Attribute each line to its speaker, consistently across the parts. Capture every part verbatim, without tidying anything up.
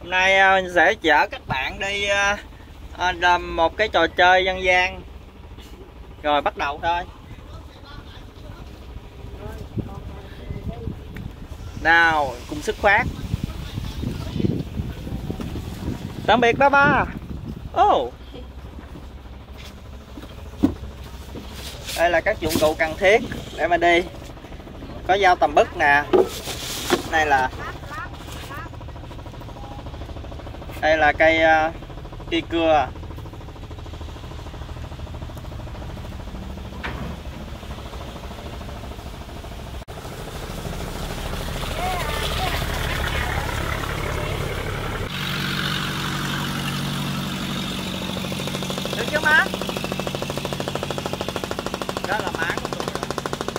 Speaker 1: Hôm nay mình sẽ chở các bạn đi làm một cái trò chơi dân gian. Rồi bắt đầu thôi. Nào, cùng sức khoát. Tạm biệt ba ba. Ô. Oh. Đây là các dụng cụ cần thiết để mà đi. Có dao tầm bức nè. Đây là Đây là cây uh, cây cưa. Được chưa má? Đó là má của tôi rồi.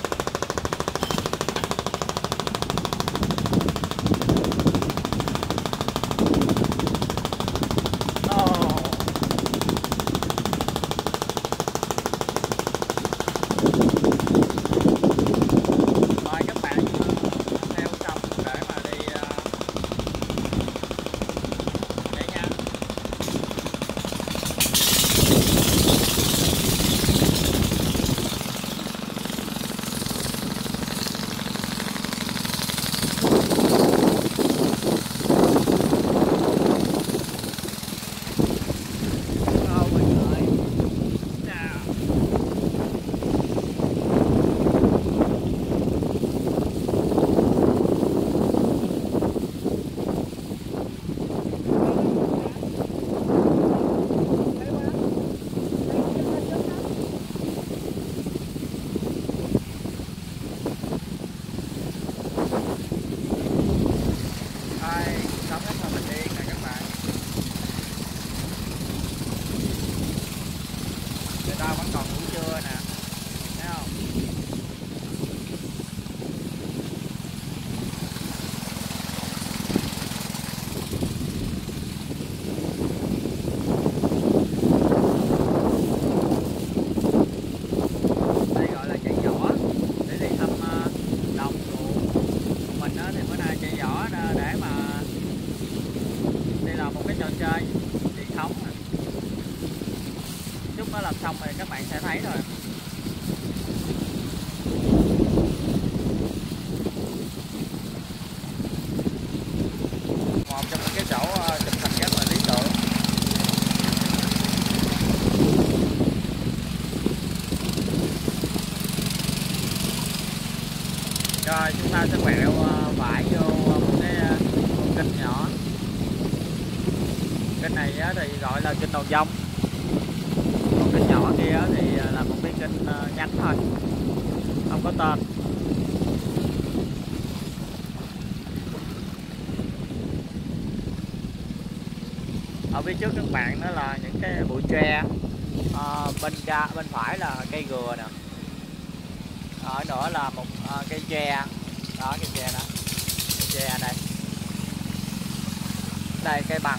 Speaker 1: Vẫn còn ngủ trưa nè, thấy không? Đây gọi là chạy giỏ để đi thăm đồng ruộng. Mình thì bữa nay chạy giỏ để mà đây là một cái trò chơi truyền thống. Chút nó làm xong rồi các bạn sẽ thấy rồi. Một trong những cái chỗ chụp hình rất là lý tưởng. Rồi chúng ta sẽ quẹo phải vô một cái một kênh nhỏ. Kênh này thì gọi là kênh Đầu Dông. Kênh nhỏ kia thì là một cái kênh nhánh thôi, không có tên. Ở phía trước các bạn đó là những cái bụi tre, à, bên ra bên phải là cây gừa nè, ở nữa là một à, cây tre đó, cây tre đó, cây tre đây, đây cây bằng.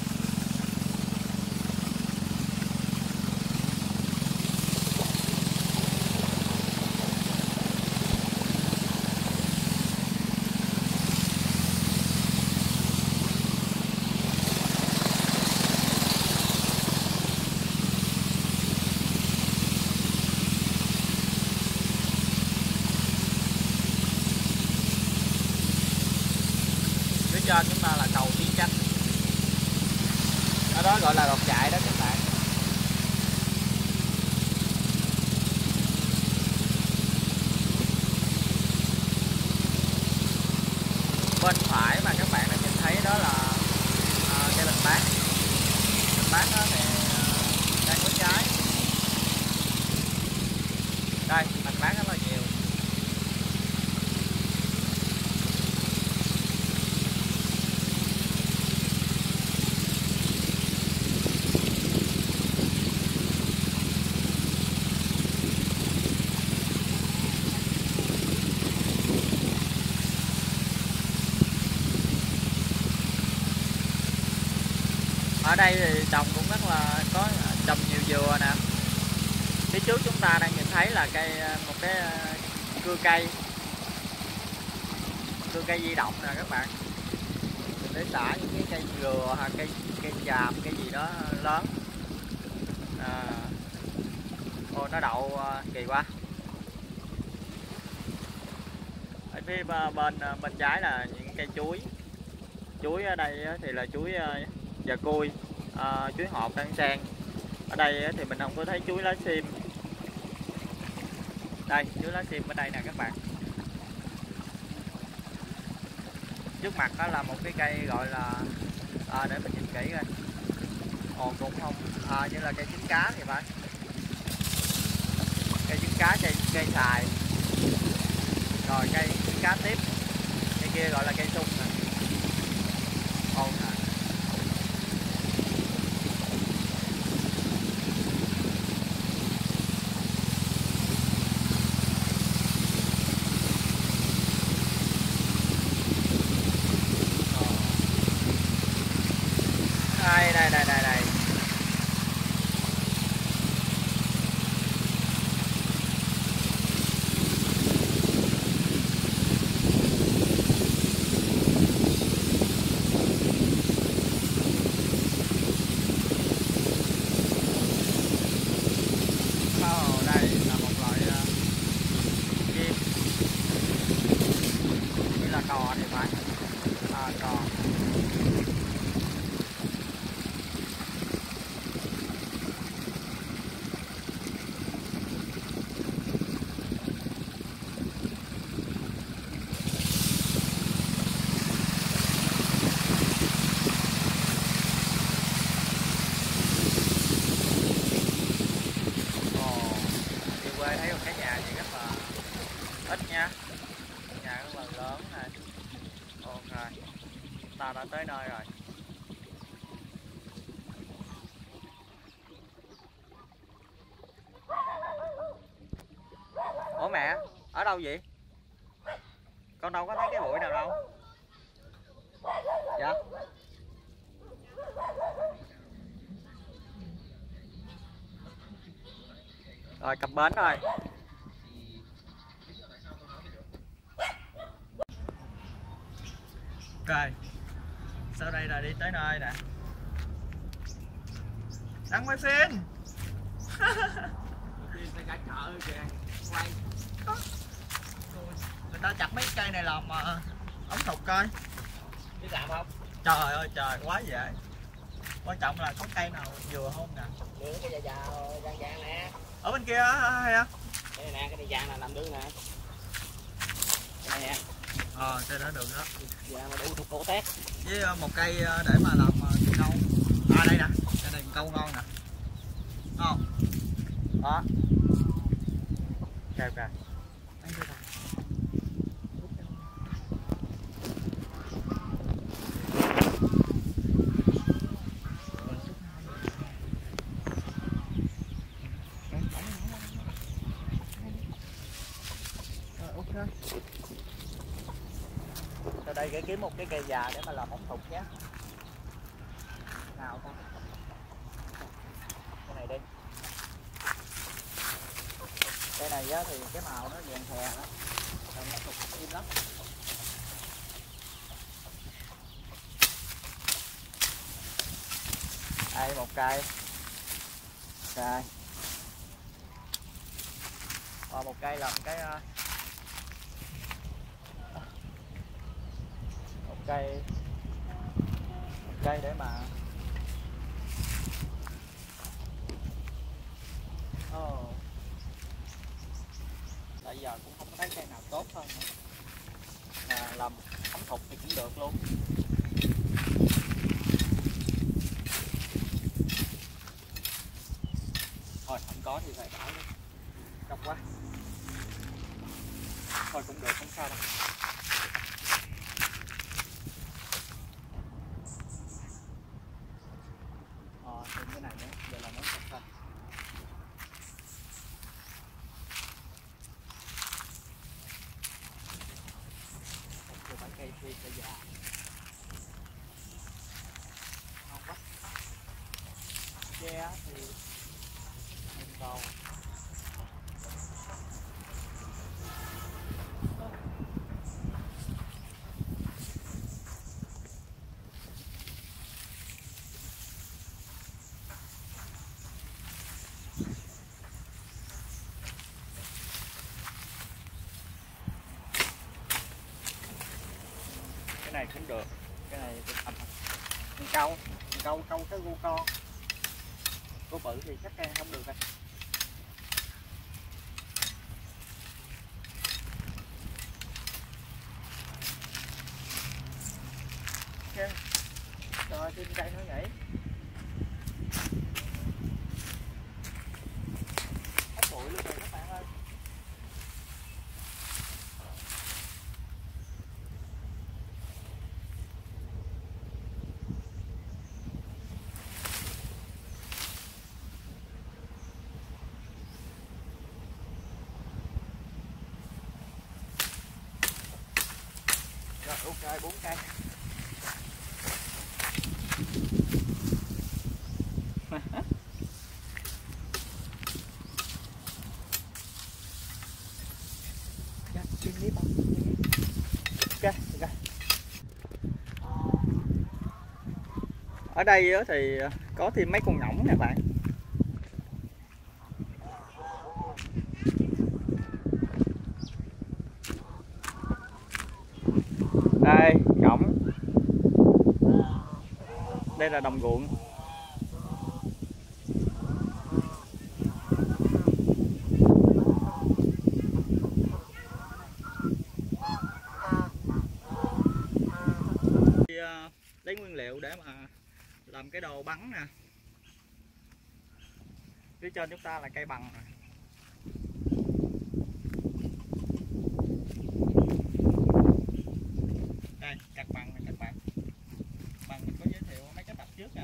Speaker 1: Trên chúng ta là cầu Tiến Chánh, ở đó gọi là đọt chạy đó các bạn. Bên phải mà các bạn đã nhìn thấy đó là à, cây lành bát. Lành bát đó thì à, đang có trái. Đây, lành bát rất là nhiều. Ở đây thì trồng cũng rất là có trồng nhiều dừa nè. Phía trước chúng ta đang nhìn thấy là cây một cái cưa cây cưa cây di động nè các bạn, để xả những cái cây dừa dừa hay cây cây tràm cái gì đó lớn. À, ô nó đậu kỳ quá. Ở phía bên bên trái là những cây chuối. Chuối ở đây thì là chuối già cui, à, chuối hột đan sen. Ở đây thì mình không có thấy chuối lá sim. Đây chuối lá sim ở đây nè các bạn. Trước mặt đó là một cái cây gọi là, à, để mình nhìn kỹ coi. Ồ cũng không, à, như là cây trứng cá thì phải. Cây trứng cá, cây cây xài. Rồi cây trứng cá tiếp. Cây kia gọi là cây sung nè. Ồ nè. Đây đây đây đây đây. Oh, đây là một loại uh, chim. Như là cò thì phải. À, cò. Thấy một cái nhà gì rất là ít nha, nhà rất là lớn này. Ok, ta đã tới nơi rồi. Ủa mẹ, ở đâu vậy? Con đâu có thấy cái bụi nào đâu. Dạ. Rồi cập bến rồi. Ok, sau đây là đi tới nơi nè. Đang quay phim. Phim cả chợ kìa, quay. Người ta chặt mấy cây này làm ống thục coi. Biết làm không? Trời ơi trời, quá dễ. Quan trọng là có cây nào vừa không nè.
Speaker 2: Đưa cái già già vàng vàng nè.
Speaker 1: Ở bên kia hay không?
Speaker 2: Cái này nè, cái này vàng là làm đương nè. Cái này nè.
Speaker 1: Ờ, cây đó được đó.
Speaker 2: Vàng mà đủ thuộc cổ tét.
Speaker 1: Với một cây để mà làm câu. À đây nè, cây này câu ngon nè. Không? Đó. Ok ok. Từ đây để kiếm một cái cây già để mà làm ống thục nhé. Nào ta. Cái này đi. Cây này á, thì cái màu nó vàng khè đó. Còn ống thục im lắm. Đây một cây. Cây. Và một cây làm cái một cây một cây để mà oh. Tại giờ cũng không thấy cây nào tốt hơn nữa. À, làm ống thục thì cũng được luôn. Thôi không có thì phải bảo đi, độc quá. Thôi cũng được, không sao đâu. Ờ, thêm cái này nữa, giờ là món sạch xanh. Không phải cây phi cây già. Ngon quá. Tre thì mình vào. được. Cái này tôi cầm câu câu câu cái gô con, gô bự thì chắc ăn không được đâu. Ok, rồi trên cây nó nhảy. Hết bụi luôn rồi các bạn ơi. Rồi ok, bốn cây. Ok, ok. Ở đây thì có thêm mấy con ngỗng nè bạn. Đây, ngỗng. Đây là đồng ruộng. Lấy nguyên liệu để mà làm cái đồ bắn nè. Phía trên chúng ta là cây bằng nè. Đây, cắt bằng này các bạn. Bằng mình có giới thiệu mấy cái tập trước nè.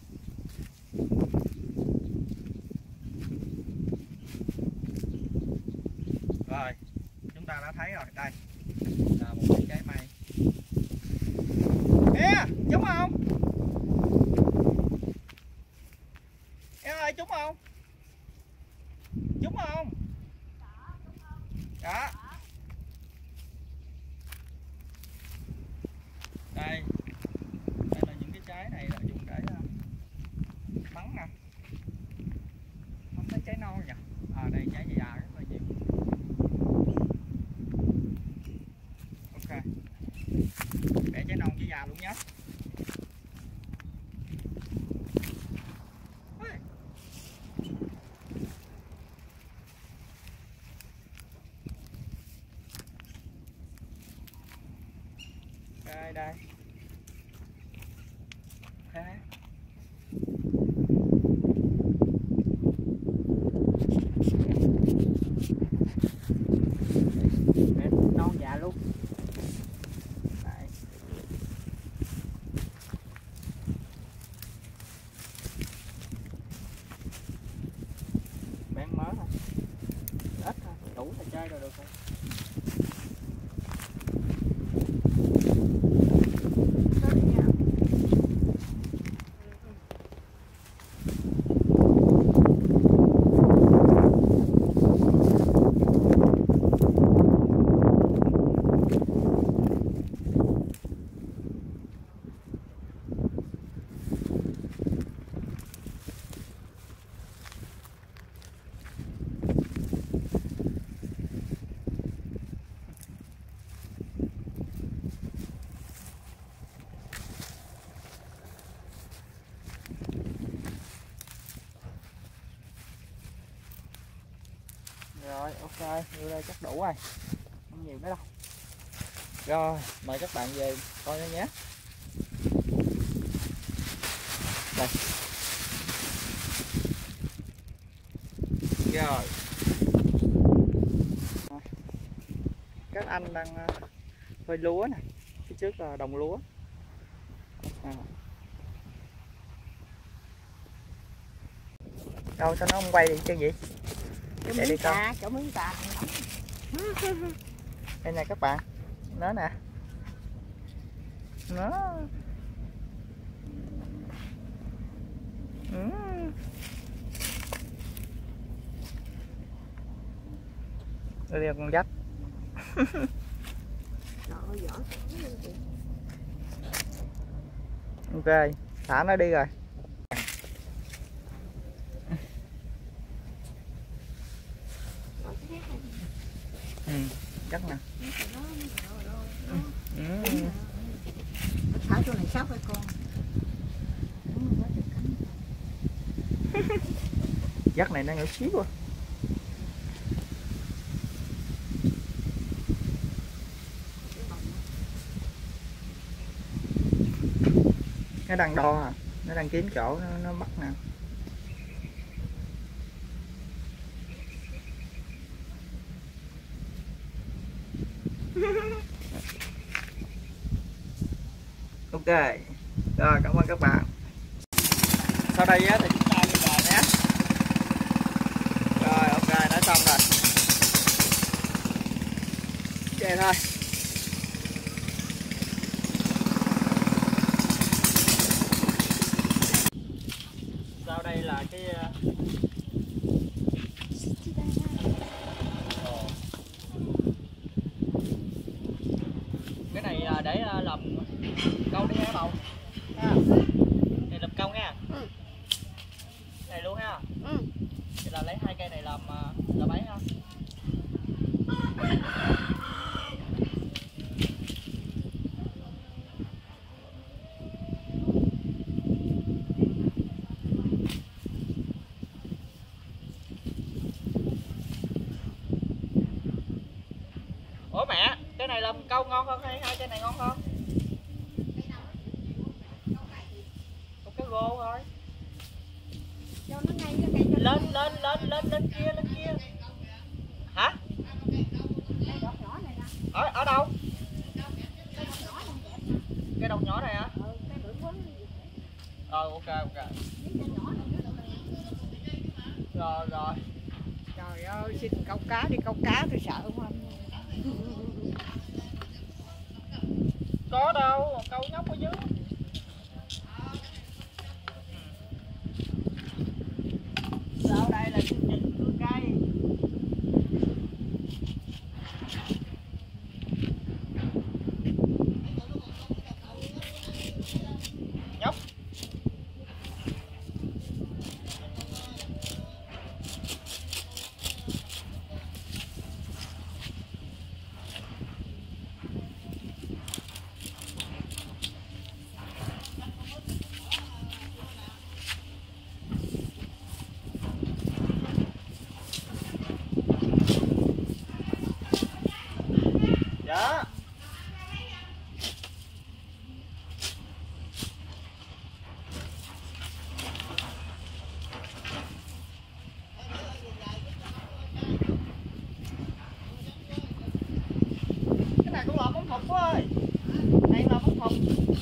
Speaker 1: Rồi, chúng ta đã thấy rồi, đây là một cái trái mây. Ê, trúng không? Em ơi, trúng không? Trúng không? Đó. Đây. Đây là những cái trái này là dùng để bắn nè. Không thấy trái non nhỉ? À đây trái già rất là nhiều. Ok. Để trái non với già luôn nhé. Đây đây. Thế. Non già luôn. Đấy. Bán mớ thôi. Ít thôi, đủ là chơi rồi được rồi. Rồi ok, như đây chắc đủ rồi, không nhiều nữa đâu. Rồi mời các bạn về coi nữa nhé. Đây. Rồi các anh đang phơi lúa nè, phía trước là đồng lúa. À. Đâu sao nó không quay đi chứ gì? Để đi con.
Speaker 3: Chỗ miếng cà.
Speaker 1: Đây nè các bạn, nó nè, nó. Ừ. Đây là con dắt. Ok, thả nó đi rồi. Ừ, chắc nè. Ừ. Ừ. Dắt này nó nhỏ xíu quá. Nó đang đo à, nó đang kiếm chỗ nó, nó bắt nè. Ok, rồi cảm ơn các bạn. Sau đây á, thì chúng ta đi vào nhé. Rồi ok, đã xong rồi. Vậy thôi. Sau đây là cái cái này để làm câu đi hả bầu? Này làm câu nha. Ừ. Này luôn ha. Ừ. Thì là lấy hai cây này làm làm ấy ha. Ủa mẹ, cái này làm câu ngon hơn hay hai cây này ngon hơn? Một cái gô thôi. Lên lên lên lên lên kia lên kia. Hả? Ở ở đâu? Cái đầu nhỏ này hả? Rồi ok ok. Rồi rồi.
Speaker 3: Trời ơi, xin câu cá đi, câu cá tôi sợ không anh.
Speaker 1: Có đâu, câu nhóc ở dưới. Sau đây là chương trình cưa cây. Nhóc. Dạ. Cái này cũng làm món thục quá ơi. Này làm món thục.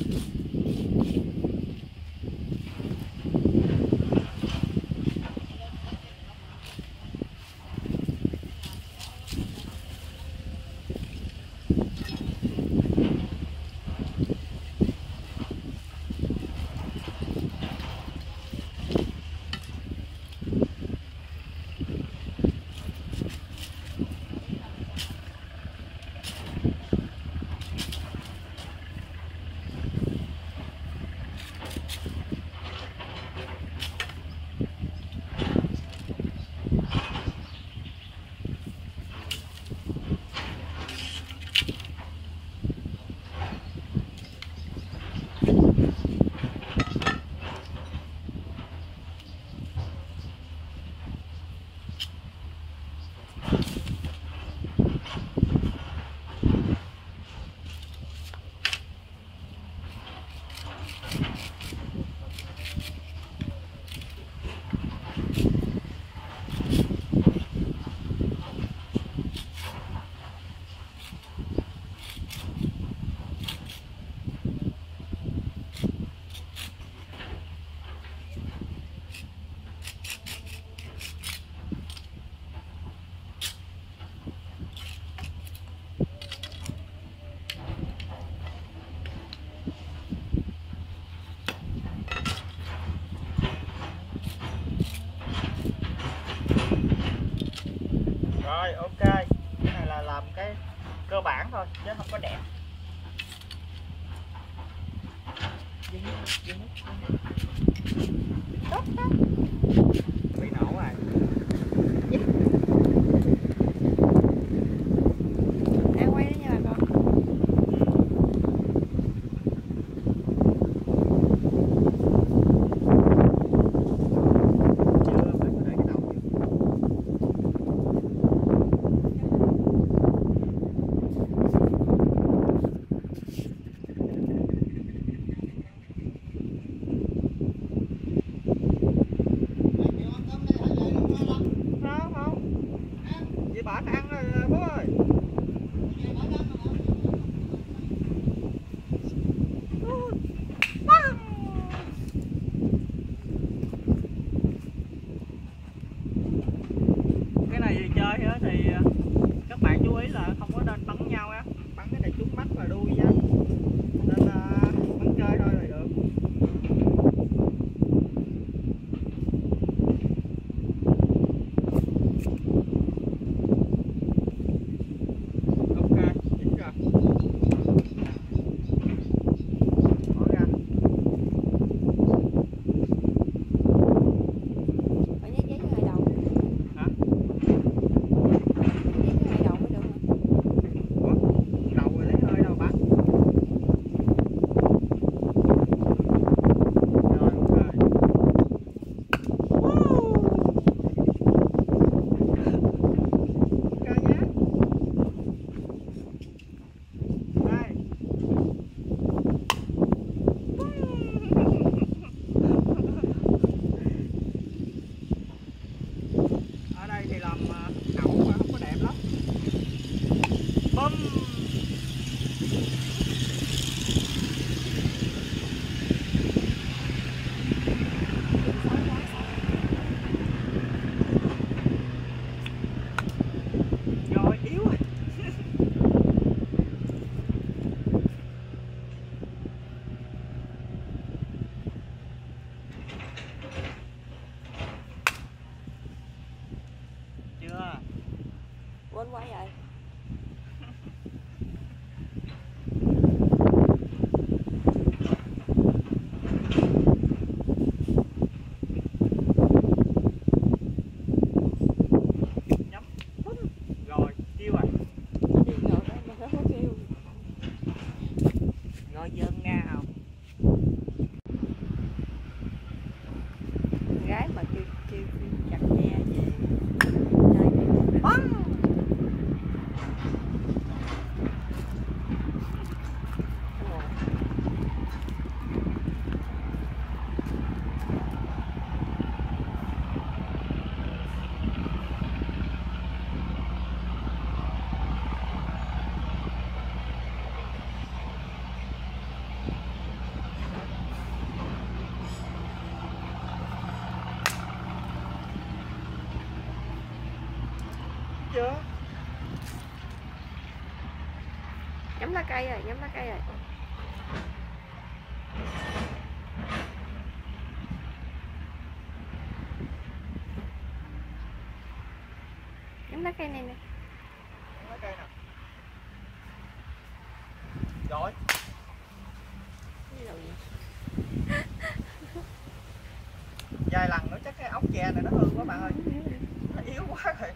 Speaker 1: Rồi ok, cái này là làm cái cơ bản thôi chứ không có đẹp. Bị nổ rồi.
Speaker 3: Em quay đó nha bà con.
Speaker 4: quên quay rồi.
Speaker 1: Rồi kêu à.
Speaker 4: Đi ngồi đó mà nó có kêu.
Speaker 1: Rồi dân nghe không?
Speaker 4: Gái mà kêu kêu chặt nha về. Đây. Bắn.
Speaker 1: Chưa.
Speaker 4: Nhắm lá cây rồi, nhắm lá cây rồi. Nhắm lá cây này nè.
Speaker 1: Lá cây nè. Rồi.
Speaker 4: Cái đầu gì?
Speaker 1: Vài lần nữa chắc cái ốc tre này nó hư quá bạn ơi. Nó yếu quá rồi.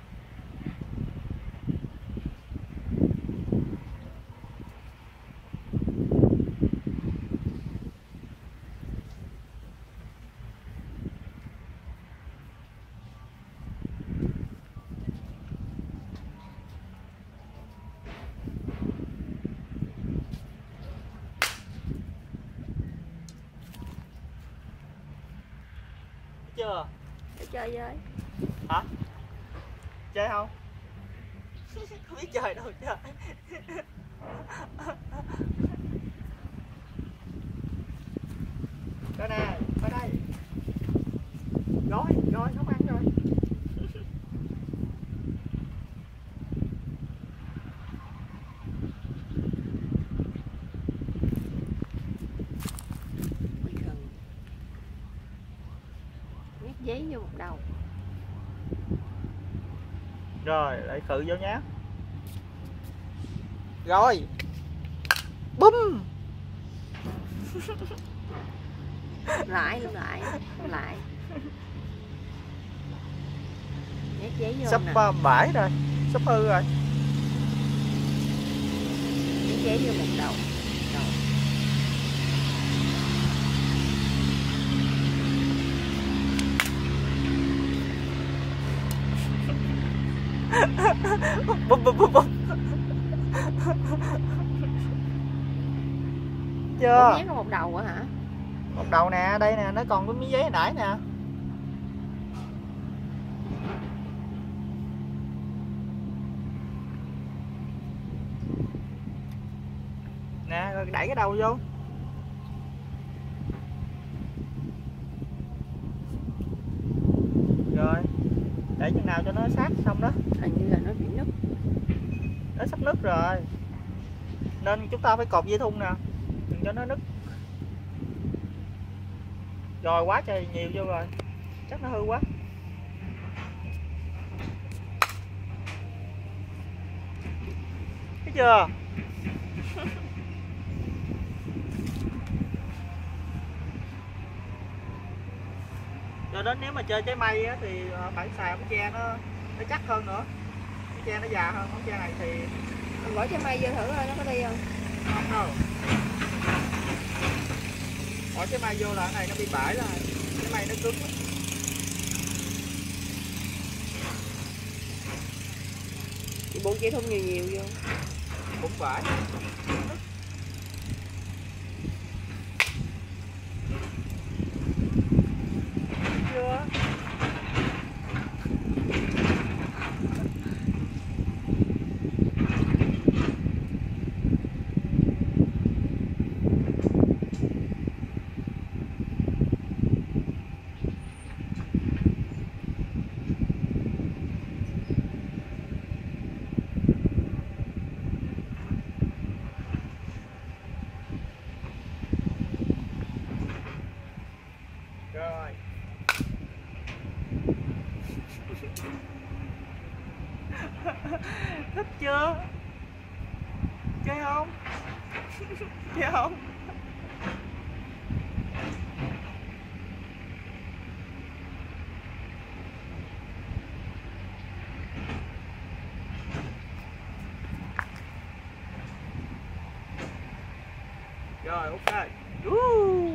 Speaker 1: Chưa?
Speaker 4: Để chơi với.
Speaker 1: Hả? Chơi không? Không biết chơi đâu chơi. Đây nè, ở đây. Rồi, rồi, không ăn rồi.
Speaker 4: Nhét giấy vô một đầu.
Speaker 1: Rồi, lại khự vô nhá. Rồi. Bum.
Speaker 4: Lại, lại, lại. Nhét giấy vô
Speaker 1: Sắp
Speaker 4: nè.
Speaker 1: bãi rồi, sắp hư rồi.
Speaker 4: Nhét giấy vô một đầu. Đầu.
Speaker 1: Bum bum bum bum. Chưa?
Speaker 4: Nhét có một đầu à hả?
Speaker 1: Một đầu nè, đây nè, nó còn có miếng giấy hồi nãy nè. Nè, rồi đẩy cái đầu vô. Rồi, để chừng nào cho nó sát xong đó.
Speaker 4: Hình như là nó bị nứt.
Speaker 1: Nó sắp nứt rồi. Nên chúng ta phải cột dây thun nè, đừng cho nó nứt. Rồi quá trời nhiều vô rồi. Chắc nó hư quá. Thấy chưa? Cho đến nếu mà chơi trái mây á, thì bạn xài ống tre nó nó chắc hơn nữa. Ống tre nó già hơn, ống tre này thì
Speaker 4: Mình bỏ trái mây vô thử coi nó có đi không?
Speaker 1: không đâu. Bỏ trái mây vô là cái này nó bị bể rồi. Trái mây nó cứng lắm.
Speaker 4: Chị buộc dây thun nhiều nhiều vô.
Speaker 1: Cũng bể. Chưa? Rồi. Thích chưa? Chơi không? Chơi không? Rồi ok. Uh.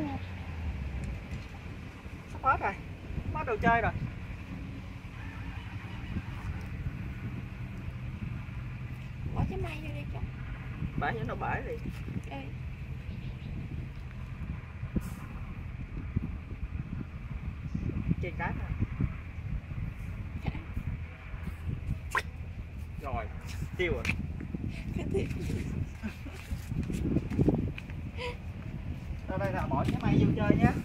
Speaker 1: Sắp hết rồi. Hết đồ chơi rồi.
Speaker 4: Bỏ trái may vô đi cho.
Speaker 1: Bả cho nó bể đi.
Speaker 4: Ê.
Speaker 1: Chơi cái thôi. Rồi, tiêu rồi.
Speaker 4: Cái thiệt.
Speaker 1: Đây là bỏ trái may vô chơi nhé.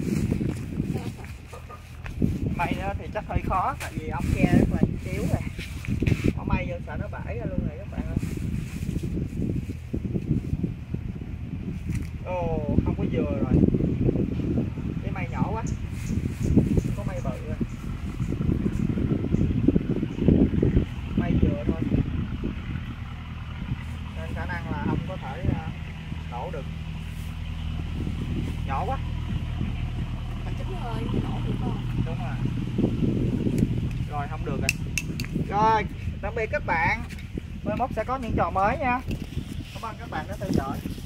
Speaker 1: May đó thì chắc hơi khó tại vì ống tre rất là yếu rồi. Bỏ may vô sợ nó bể ra luôn rồi các bạn ơi. Ồ, không có vừa rồi. Cái may nhỏ quá. Có may bự rồi. May vừa thôi. Nên khả năng là không có thể nổ được. Nhỏ quá.
Speaker 4: Mà chính ơi, nổ được không?
Speaker 1: Đúng rồi. Rồi không được rồi. Rồi, tạm biệt các bạn. Mai mốt sẽ có những trò mới nha. Cảm ơn các bạn đã theo dõi.